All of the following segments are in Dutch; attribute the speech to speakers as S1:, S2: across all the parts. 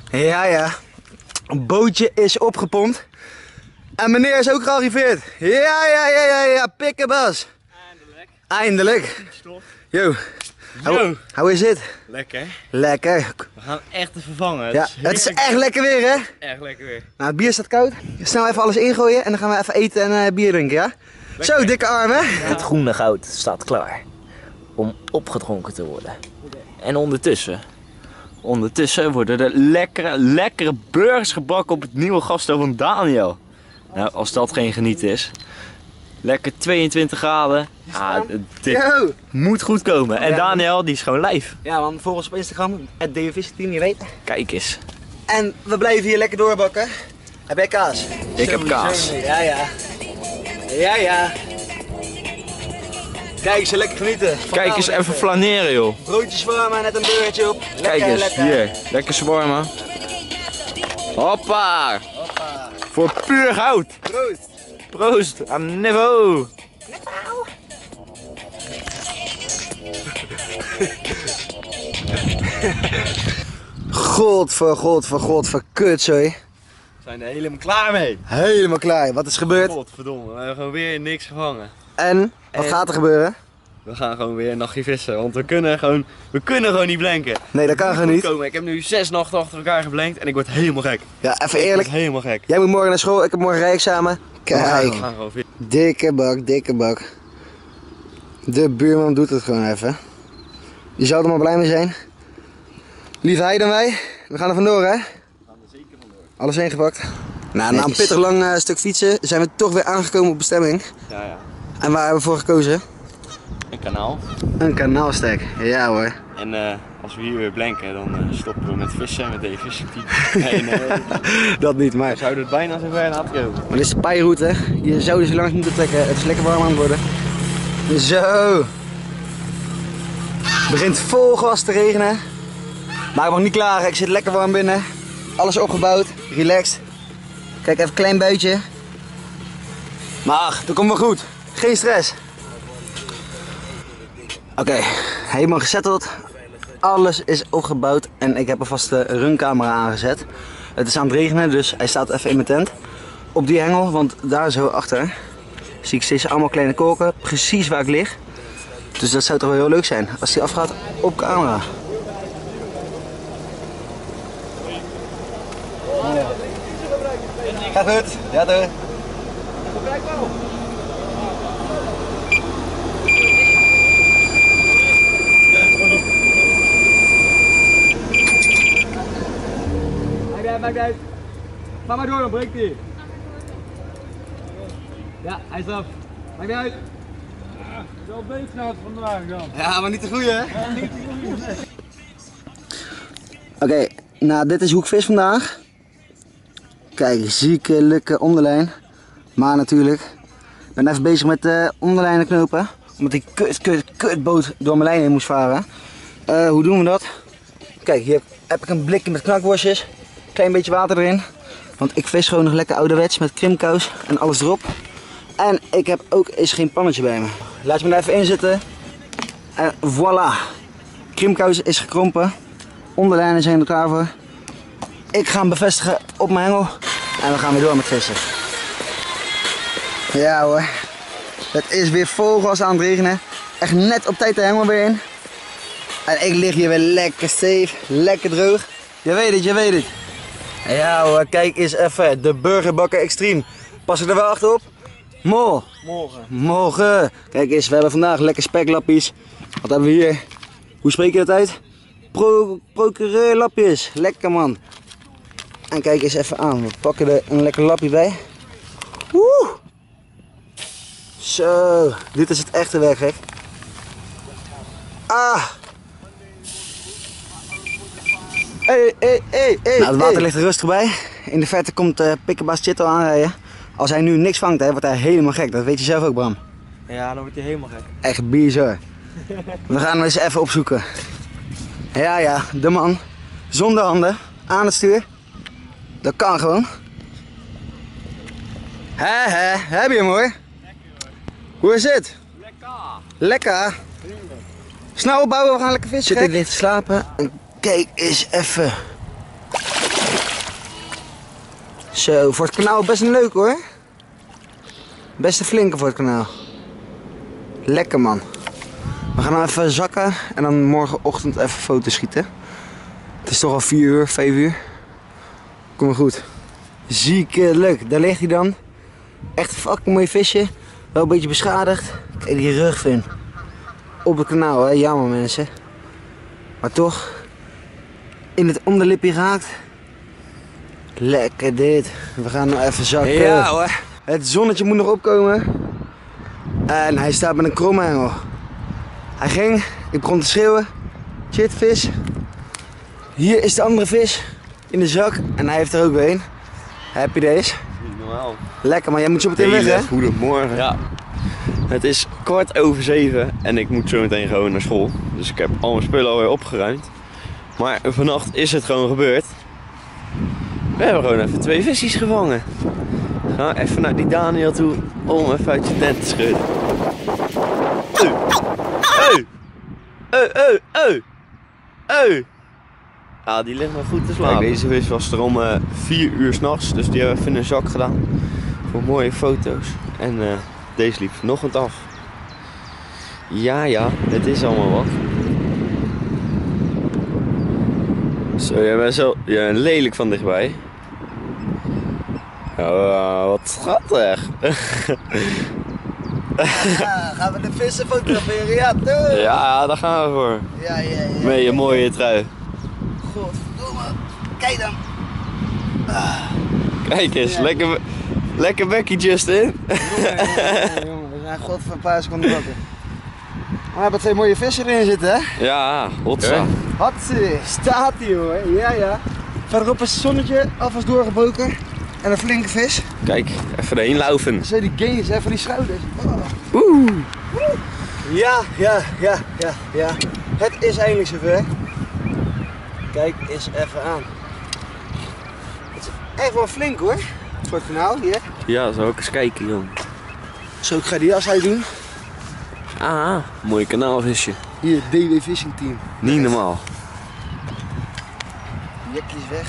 S1: Ja. Een bootje is opgepompt. En meneer is ook gearriveerd. Ja. Pikkebas. Eindelijk. Yo. Hoe is het?
S2: Lekker.
S1: Lekker.
S2: We gaan echt te vervangen.
S1: Ja, het is echt lekker weer, hè?
S2: Echt lekker weer.
S1: Nou, het bier staat koud. Snel even alles ingooien en dan gaan we even eten en bier drinken, ja? Lekker. Zo, dikke armen. Ja.
S3: Het groene goud staat klaar om opgedronken te worden. En ondertussen worden er lekkere burgers gebakken op het nieuwe gasto van Daniel. Nou, als dat geen genieten is. Lekker 22 graden. Ah, dit moet goed komen. En Daniel, die is gewoon live.
S1: Ja, want volg ons op Instagram, @DVVisseteam, je weet.
S3: Kijk eens.
S1: En we blijven hier lekker doorbakken. Heb jij kaas?
S3: Ik heb kaas.
S1: Ja. Kijk eens, lekker genieten.
S3: Kijk eens, even flaneren, joh.
S1: Broodjes warmen, net een burgertje op. Lekker,
S3: kijk eens,
S1: lekker.
S3: hier. Lekker zwarmen. Hoppa. Voor puur goud. Proost aan niveau.
S1: God, kut, sorry.
S2: We zijn er helemaal klaar mee.
S1: Helemaal klaar. Wat is gebeurd?
S2: Godverdomme, we hebben gewoon weer niks gevangen.
S1: En? Wat gaat er gebeuren?
S2: We gaan gewoon weer een nachtje vissen, want we kunnen gewoon niet blanken.
S1: Nee, dat kan gewoon niet.
S2: Ik heb nu 6 nachten achter elkaar geblankt en ik word helemaal gek.
S1: Ja, even eerlijk.
S2: Helemaal gek.
S1: Jij moet morgen naar school, ik heb morgen rijexamen. Kijk.
S2: We gaan gewoon vissen.
S1: Dikke bak. De buurman doet het gewoon even. Je zou er maar blij mee zijn. Liever hij dan wij. We gaan er vandoor, hè?
S2: We gaan er zeker vandoor.
S1: Alles ingepakt. Nou, na een pittig lang stuk fietsen zijn we toch weer aangekomen op bestemming.
S2: Ja.
S1: En waar hebben we voor gekozen?
S2: Een kanaal.
S1: Een kanaalstek, ja hoor.
S2: En als we hier weer blanken, dan stoppen we met vissen met deze visseteam. Nee.
S1: Dat niet, maar...
S2: We zouden het bijna zo ver laten komen.
S1: Maar dit is de pijroute. Je zou dus langs moeten trekken. Het is lekker warm aan het worden. Zo. Het begint vol gas te regenen. Maar ik mag niet klagen. Ik zit lekker warm binnen. Alles opgebouwd. Relaxed. Kijk, even een klein buitje. Maar ach, dat komt wel goed. Geen stress. Oké, helemaal gesetteld. Alles is opgebouwd en ik heb alvast de runcamera aangezet. Het is aan het regenen, dus hij staat even in mijn tent. Op die hengel, want daar zo achter zie ik steeds allemaal kleine kolken, precies waar ik lig. Dus dat zou toch wel heel leuk zijn als die afgaat op camera. Gaat goed? Ja toch?
S4: Maakt uit. Ga maar door, dan breekt hij. Ja, hij is af. Maakt niet uit. Wel beetnaad vandaag dan.
S1: Ja, maar niet te goeie, hè? Ja, niet te goeie. Oké, nou dit is hoe ik vis vandaag. Kijk, zieke, lukke onderlijn. Maar natuurlijk, ik ben even bezig met de onderlijnen knopen. Omdat die kutboot door mijn lijn heen moest varen. Hoe doen we dat? Kijk, hier heb ik een blikje met knakworstjes. Klein beetje water erin. Want ik vis gewoon nog lekker ouderwets met krimkous en alles erop. En ik heb ook eens geen pannetje bij me. Laat je me er even in zitten. En voilà. Krimkous is gekrompen. Onderlijnen zijn er klaar voor. Ik ga hem bevestigen op mijn hengel. En we gaan weer door met vissen. Ja hoor. Het is weer vol gas aan het regenen. Echt net op tijd de hengel weer in. En ik lig hier weer lekker safe. Lekker droog. Je weet het. Ja hoor, kijk eens even. De Burgerbakker Extreme. Pas ik er wel achterop? Morgen. Kijk eens, we hebben vandaag lekker speklappies. Wat hebben we hier? Hoe spreek je dat uit? Procureurlapjes. Lekker man. En kijk eens even aan. We pakken er een lekker lapje bij. Woe! Zo, dit is het echte werk, gek. Ah! Hey. Nou, het water ligt er rustig bij. In de verte komt Pikkebas Chitto aanrijden. Als hij nu niks vangt, hè, wordt hij helemaal gek. Dat weet je zelf ook, Bram.
S2: Ja, dan wordt hij helemaal gek.
S1: Echt bizar. We gaan hem eens even opzoeken. Ja, de man. Zonder handen. Aan het stuur. Dat kan gewoon. Heb je hem hoor? Hoe is het? Lekker. Snel opbouwen, we gaan lekker vissen. Zit ik weer te slapen. En kijk eens even. Zo, voor het kanaal best een leuk hoor. Best een flinke voor het kanaal. Lekker man. We gaan nou even zakken en dan morgenochtend even foto's schieten. Het is toch al 4 uur, 5 uur. Kom maar goed. Zieke leuk. Daar ligt hij dan. Echt een fucking mooi visje. Wel een beetje beschadigd. Kijk die rugvin. Op het kanaal hè, jammer mensen. Maar toch. In het onderlipje gehakt. Lekker dit. We gaan nou even zakken. Ja hoor. Het zonnetje moet nog opkomen. En hij staat met een kromhengel. Hij ging. Ik begon te schreeuwen. Shit vis. Hier is de andere vis. In de zak. En hij heeft er ook weer een. Heb je deze?
S2: Niet normaal.
S1: Lekker maar jij moet zo meteen weg hè?
S2: Goedemorgen. Ja. Het is 6:15 en ik moet zo meteen gewoon naar school. Dus ik heb al mijn spullen alweer opgeruimd. Maar vannacht is het gewoon gebeurd. We hebben gewoon even 2 visjes gevangen. Ga even naar die Daniel toe om even uit je tent te schudden. Ah, die ligt maar goed te slapen. Kijk, deze vis was er om 4 uur 's nachts, dus die hebben we even in een zak gedaan. Voor mooie foto's. En deze liep vanochtend af. Ja, het is allemaal wat. Zo, jij bent zo lelijk van dichtbij. Oh, wat schattig.
S1: Ja, gaan we de vissen fotograferen? Ja, toch?
S2: Ja, daar gaan we voor.
S1: Ja.
S2: Met je mooie trui.
S1: Godverdomme. Kijk dan.
S2: Kijk eens, lekker bekkie Justin.
S1: Jongen, we zijn god voor een paar seconden wakker. Maar we hebben 2 mooie vissen erin zitten hè?
S2: Ja, hotsa.
S1: Hatsie, staat hier hoor. Ja. Verderop is het zonnetje alvast doorgebroken. En een flinke vis.
S2: Kijk, even erheen laufen.
S1: Zo die gains, even die schouders. Oh. Ja. Het is eindelijk zover. Kijk eens even aan. Het is echt wel flink hoor. Voor het kanaal hier.
S2: Ja, zal ik eens kijken jong.
S1: Zo, ik ga die jas uit doen.
S2: Ah, mooi kanaalvisje.
S1: Hier, DW Fishing Team.
S2: Niet normaal.
S1: Jekjes weg.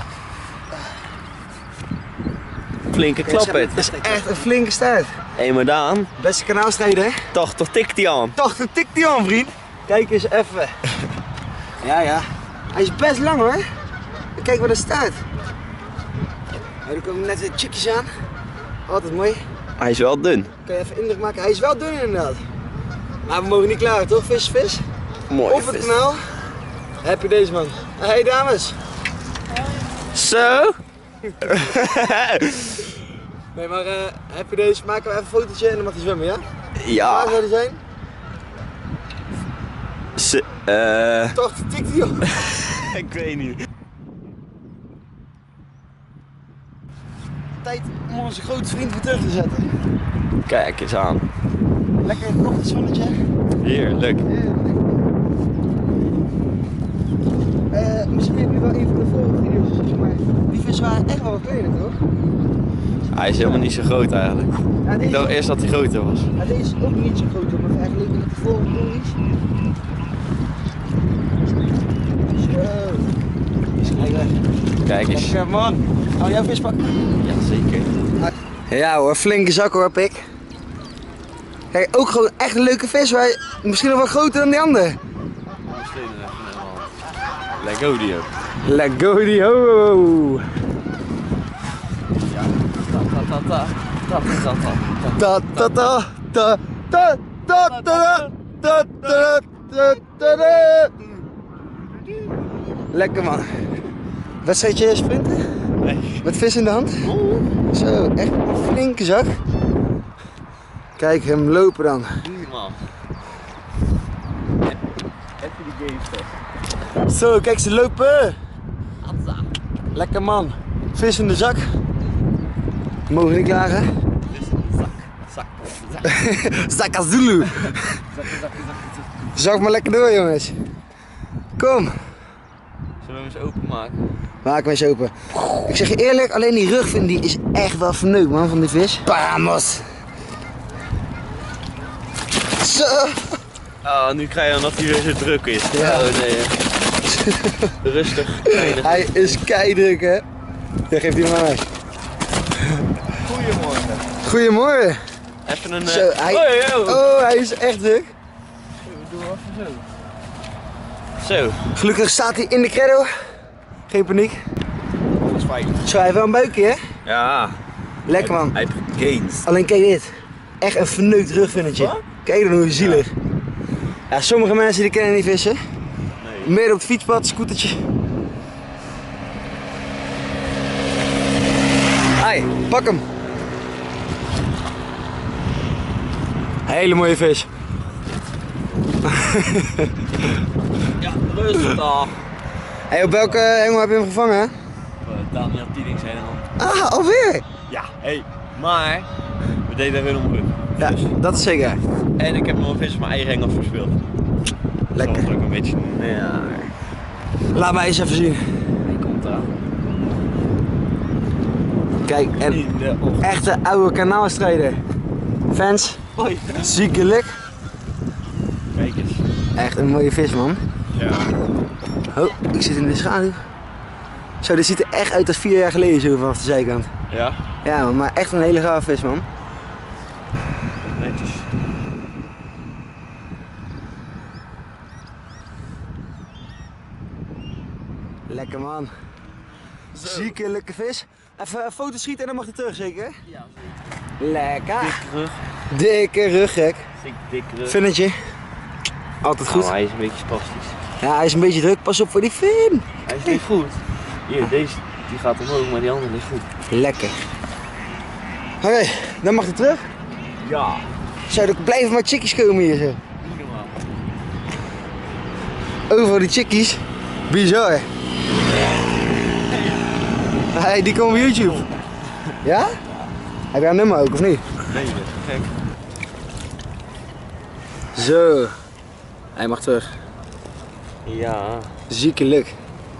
S2: Flinke klap het.
S1: Dat is echt een flinke start.
S2: Hé, maar Daan,
S1: Beste kanaalstrijder hè?
S2: toch tikt die aan.
S1: Toch, dan tikt die aan vriend. Kijk eens even. Ja. Hij is best lang hoor. Kijk waar er staat. Er komen net weer chickies aan. Altijd mooi.
S2: Hij is wel dun.
S1: Kan je even indruk maken? Hij is wel dun inderdaad. Maar we mogen niet klaar toch? Vis.
S2: Mooi
S1: Op het kanaal. Heb je deze man. Hey dames.
S2: Zo.
S1: Nee maar heb je deze? Maken we even een fotootje en dan mag hij zwemmen ja?
S2: Ja.
S1: Waar zou hij zijn? Toch, tikt hij op.
S2: Ik weet niet.
S1: Tijd om onze grote vriend weer terug te zetten.
S2: Kijk eens aan.
S1: Lekker in het ochtendzonnetje.
S2: Heerlijk.
S1: Misschien hebben jullie wel een van de vorige video's gezien, maar die vissen waren echt wel wat kleiner toch?
S2: Hij is helemaal niet zo groot eigenlijk.
S1: Ja,
S2: Ik dacht eerst dat hij groter was.
S1: Ja, deze is ook niet zo groot, maar vergeleken met de vorige video's. Zo. Is gelijk weg.
S2: Kijk eens.
S1: Lekker man. Gaan we jouw vis pakken?
S2: Ja, zeker.
S1: Ja hoor, flinke zak hoor, pik. Kijk, ook gewoon echt een leuke vis, maar misschien nog wel groter dan die andere.
S2: Let go die ook.
S1: Let go die ho! Ta ta ta ta ta ta ta ta ta ta ta. Lekker man. Wedstrijdje sprinten?
S2: Nee.
S1: Met vis in de hand? Zo, echt een flinke zak. Kijk hem lopen dan.
S2: Normaal. Heb je die games toch?
S1: Zo, kijk ze lopen. Lekker man. Vis in de zak. Mogen niet klagen. Zak Zulu. Zak maar lekker door jongens. Kom.
S2: Zullen we hem eens openmaken?
S1: Maak hem eens open. Ik zeg je eerlijk, alleen die rugvin die is echt wel verneukt man van die vis. Vamos. Zo.
S2: Oh, nu krijg je dan dat hij weer zo druk is.
S1: Ja.
S2: Oh nee. Rustig. Weinig.
S1: Hij is keidruk hè. Ja, geef die maar mij.
S3: Goedemorgen.
S1: Goedemorgen.
S2: Even een...
S1: Zo, hij is echt druk.
S3: Doe even zo.
S2: Zo.
S1: Gelukkig staat hij in de credo. Geen paniek.
S2: Dat is fijn.
S1: Zo, hij heeft wel een buikje, hè?
S2: Ja.
S1: Lekker man.
S2: Hij heeft gegaind.
S1: Alleen kijk dit. Echt een verneukt rugvinnetje. Kijk dan hoe zielig. Ja, sommige mensen die kennen niet vissen.
S2: Nee.
S1: Meer op het fietspad, scootertje. Hai, pak hem. Hele mooie vis.
S2: Ja, rustig.
S1: Hey, op welke hengel heb je hem gevangen? Hè?
S2: Daniel Tieding zijn er al.
S1: Ah, alweer?
S2: Ja, maar we deden hun omrug.
S1: Ja, dat is zeker.
S2: En ik heb nog een vis op mijn eigen hengel verspeeld.
S1: Lekker.
S2: Dat is ook een beetje naar.
S1: Laat mij eens even zien.
S2: Hij komt aan.
S1: Kijk, en
S2: In de ochtend.
S1: echte oude kanaalstrijder. Fans,
S2: Hoi.
S1: ziekelijk.
S2: Kijk eens.
S1: Echt een mooie vis, man.
S2: Ja.
S1: Oh, ik zit in de schaduw. Zo, dit ziet er echt uit als 4 jaar geleden zo vanaf de zijkant.
S2: Ja?
S1: Ja, man, maar echt een hele gaaf vis, man.
S2: Netjes.
S1: Lekker, man. Ziekelijke vis. Even een foto schieten en dan mag hij terug, zeker?
S2: Ja,
S1: Lekker.
S2: dik rug.
S1: Dikke rug, gek.
S2: Dik rug.
S1: Vinnetje. Altijd goed.
S2: Nou, hij is een beetje spastisch.
S1: Ja, hij is een beetje druk. Pas op voor die vin.
S2: Hij is niet goed. Hier, deze die gaat omhoog, maar die andere ligt goed.
S1: Lekker. Oké, dan mag hij terug.
S2: Ja.
S1: Zou er blijven maar chickies komen hier zo.
S2: Niet normaal.
S1: Overal die chickies. Bizar. Hey, die komen op YouTube. Ja? Heb jij een nummer ook of niet?
S2: Nee, dat is gek.
S1: Zo. Hij mag terug.
S2: Ja.
S1: Ziekelijk.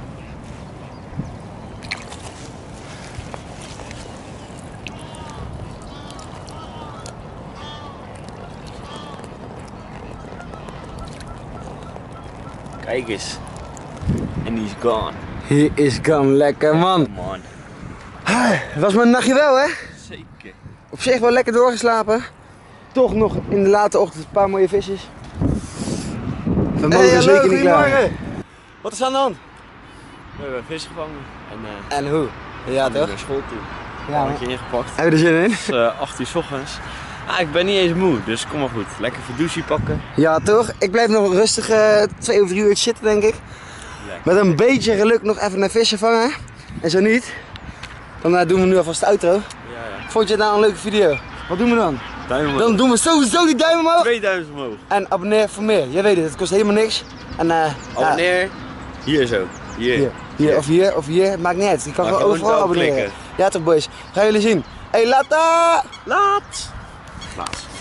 S2: Kijk eens. En die is gone.
S1: He is gone. Lekker, man.
S2: Man.
S1: Het was maar een nachtje wel, hè?
S2: Zeker.
S1: Op zich wel lekker doorgeslapen. Toch nog in de late ochtend een paar mooie visjes. We mogen zeker niet klaar. Wat is aan de hand?
S2: We hebben vis gevangen. En
S1: En hoe? Ja, toch?
S2: naar school toe.
S1: Ja,
S2: Een beetje ingepakt.
S1: Heb je er zin in?
S2: Het is 8 uur 's ochtends. Ah, ik ben niet eens moe, dus kom maar goed. Lekker verdouchie pakken.
S1: Ja, toch? Ik blijf nog rustig 2 of 3 uur zitten, denk ik.
S2: Lekker.
S1: Met een beetje geluk nog even een visje vangen. En zo niet, dan doen we nu alvast de outro.
S2: Ja.
S1: Vond je het nou een leuke video? Wat doen we dan?
S2: Duim omhoog.
S1: Dan doen we sowieso die duim omhoog.
S2: 2000 omhoog.
S1: En abonneer voor meer. Jij weet het kost helemaal niks. En
S2: Abonneer. Hier zo. Hier.
S1: hier of hier, maakt niet uit. Je kan
S2: Maar
S1: gewoon
S2: gewoon
S1: overal
S2: wel
S1: abonneren.
S2: klikken.
S1: Ja toch boys, gaan jullie zien. Hey, later!
S2: Laat.